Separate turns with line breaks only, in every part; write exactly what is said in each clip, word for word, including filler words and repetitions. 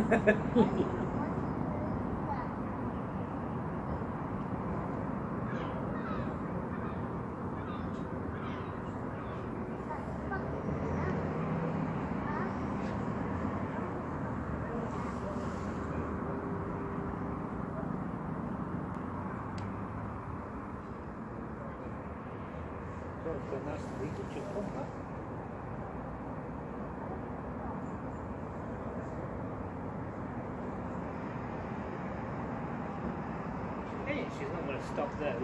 Hey, she's not going to stop there.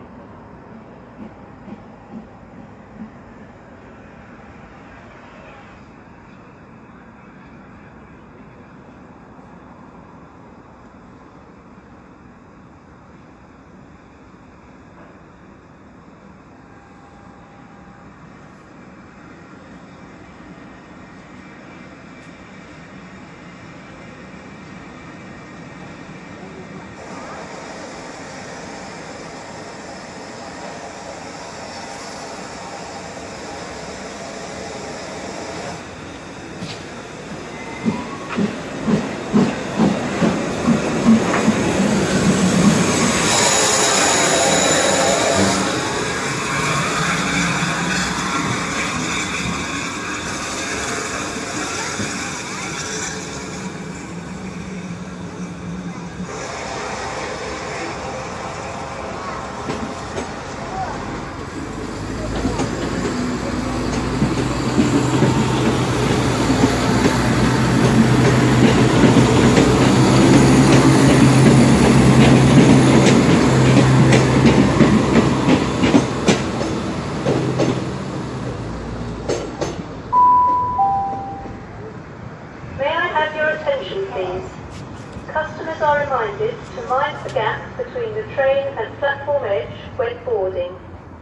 Customers are reminded to mind the gap between the train and platform edge when boarding.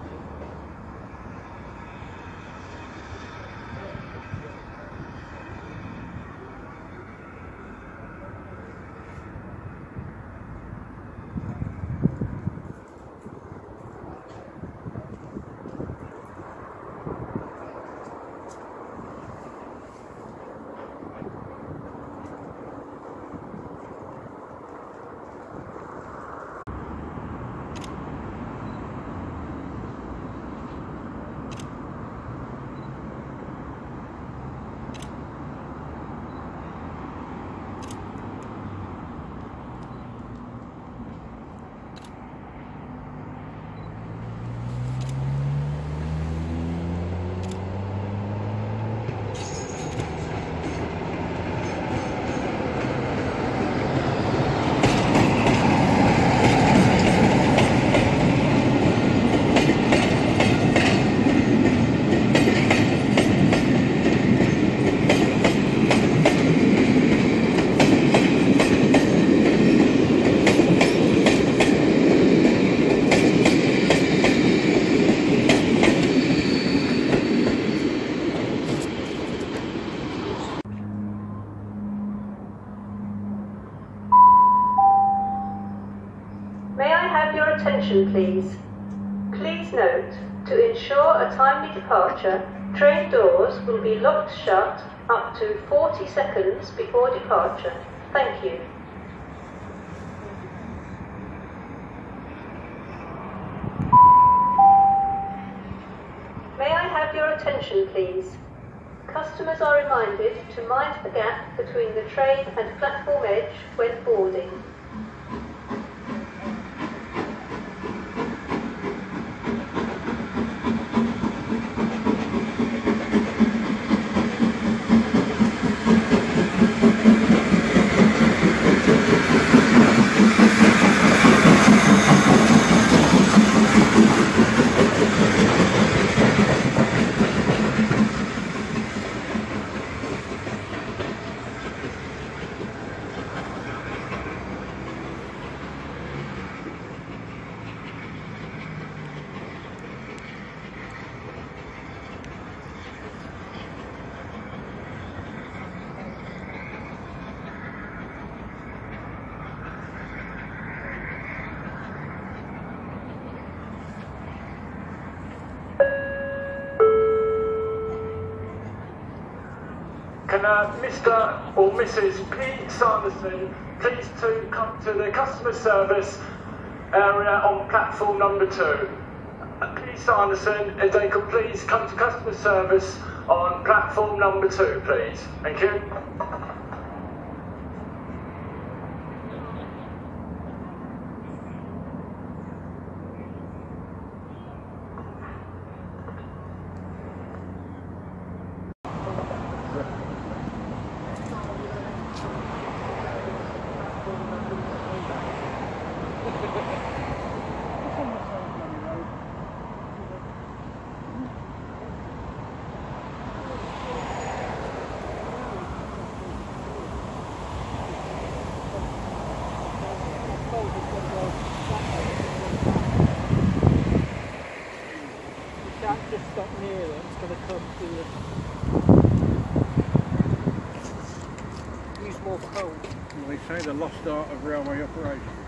May I have your attention, please? Please note, to ensure a timely departure, train doors will be locked shut up to forty seconds before departure. Thank you. May I have your attention, please? Customers are reminded to mind the gap between the train and platform edge when boarding.
Can uh, Mister or Missus P. Sanderson please to come to the customer service area on platform number two? Uh, P. Sanderson, if they could please come to customer service on platform number two, please. Thank you.
Just stop near it, it's going to come to you. Use more coal.
They say the lost art of railway operation.